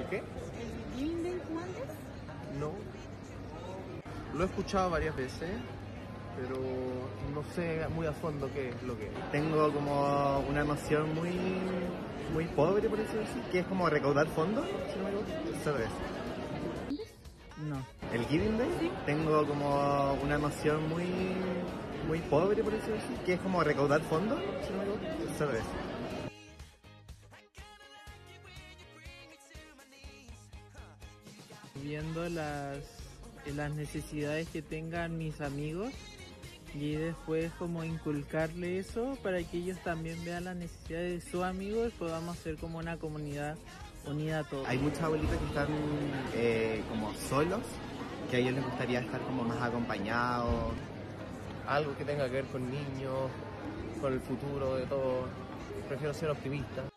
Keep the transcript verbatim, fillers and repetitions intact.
¿Qué? ¿El Giving Day tú antes? No. Lo he escuchado varias veces, pero no sé muy a fondo qué es lo que es. Tengo como una noción muy muy pobre, por decirlo así, que es como recaudar fondos, si no me equivoco. Sobre eso. No. ¿El Giving Day? Sí. Tengo como una noción muy muy pobre, por decirlo así, que es como recaudar fondos, si no me equivoco. Sobre eso. Viendo las, las necesidades que tengan mis amigos y después como inculcarle eso para que ellos también vean las necesidades de sus amigos y podamos ser como una comunidad unida a todos. Hay muchas abuelitas que están eh, como solos, que a ellos les gustaría estar como más acompañados. Algo que tenga que ver con niños, con el futuro de todos. Prefiero ser optimista.